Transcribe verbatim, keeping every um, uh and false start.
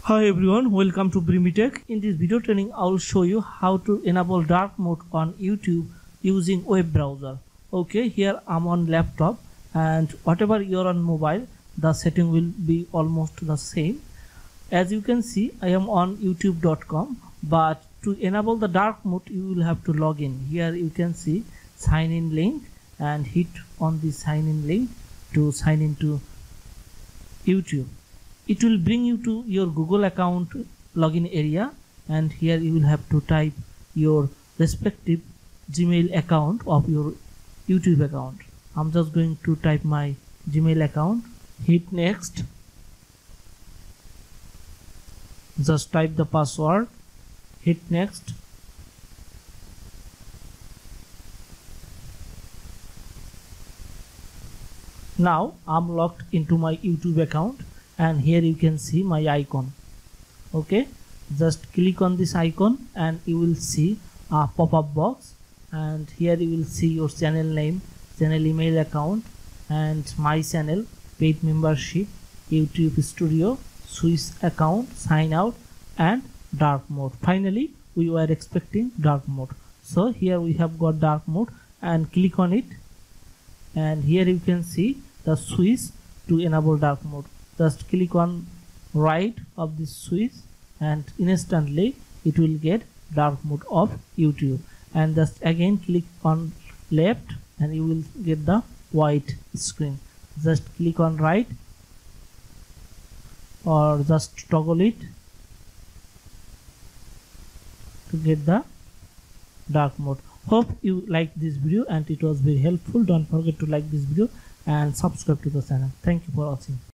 Hi everyone, welcome to Brimitech. In this video training, I will show you how to enable dark mode on YouTube using web browser. Okay, here I'm on laptop, and whatever you're on mobile, the setting will be almost the same. As you can see, I am on youtube dot com, but to enable the dark mode, you will have to log in. Here you can see sign in link and hit on the sign in link to sign into YouTube. It will bring you to your Google account login area, and here you will have to type your respective Gmail account of your YouTube account. I'm just going to type my Gmail account, hit next, just type the password, hit next. Now I'm logged into my YouTube account, and here you can see my icon. Okay, just click on this icon and you will see a pop-up box, and here you will see your channel name, channel email account, and my channel, paid membership, YouTube studio, Swiss account, sign out, and dark mode. Finally, we were expecting dark mode, so here we have got dark mode, and click on it, and here you can see the Swiss to enable dark mode. Just click on right of this switch, and instantly it will get dark mode of YouTube. And just again click on left and you will get the white screen. Just click on right or just toggle it to get the dark mode. Hope you liked this video and it was very helpful. Don't forget to like this video and subscribe to the channel. Thank you for watching.